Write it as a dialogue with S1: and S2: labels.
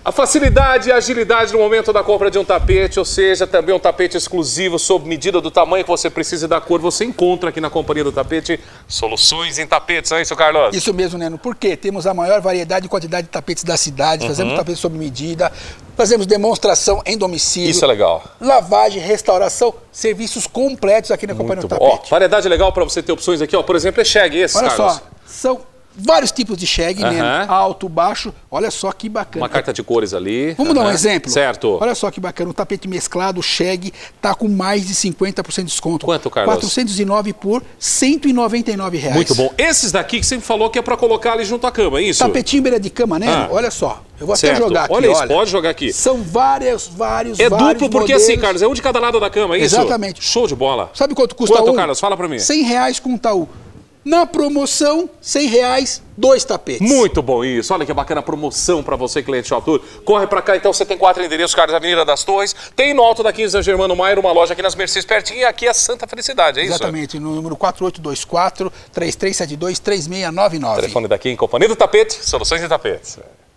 S1: A facilidade e a agilidade no momento da compra de um tapete, ou seja, também um tapete exclusivo sob medida do tamanho que você precisa e da cor, você encontra aqui na Companhia do Tapete soluções em tapetes, não é isso, Carlos?
S2: Isso mesmo, Neno. Por quê? Temos a maior variedade e quantidade de tapetes da cidade, fazemos tapetes sob medida, fazemos demonstração em domicílio.
S1: Isso é legal.
S2: Lavagem, restauração, serviços completos aqui na Companhia do Tapete.
S1: Ó, variedade legal para você ter opções aqui, ó. Por exemplo, é shag esse,
S2: Olha
S1: Carlos.
S2: só, são vários tipos de shag, Neno, alto, baixo. Olha só que bacana.
S1: Uma carta de cores ali.
S2: Vamos dar um exemplo?
S1: Certo.
S2: Olha só que bacana, o tapete mesclado, shag, tá com mais de 50% de desconto.
S1: Quanto, Carlos?
S2: 409 por R$ 199 reais.
S1: Muito bom. Esses daqui que você me falou que é para colocar ali junto à cama, é isso?
S2: Tapetinho beira de cama, né? Olha só. Eu vou até jogar aqui,
S1: olha isso, pode jogar aqui.
S2: São vários
S1: É duplo porque
S2: modelos.
S1: assim, Carlos, é um de cada lado da cama, é isso?
S2: Exatamente.
S1: Show de bola.
S2: Sabe quanto custa
S1: Quanto,
S2: um?
S1: Carlos? Fala pra mim.
S2: R$100 com Taú. Na promoção, R$100, 2 tapetes.
S1: Muito bom isso. Olha que bacana promoção para você, cliente Shop Tour. Corre para cá, então, você tem 4 endereços, Carlos, Avenida das Torres. Tem no alto da 15 da Germano Maier, uma loja aqui nas Mercedes pertinho, e aqui é Santa Felicidade, é isso?
S2: Exatamente, no número 4824-3372-3699.
S1: Telefone daqui em Companhia do Tapete, soluções em tapetes.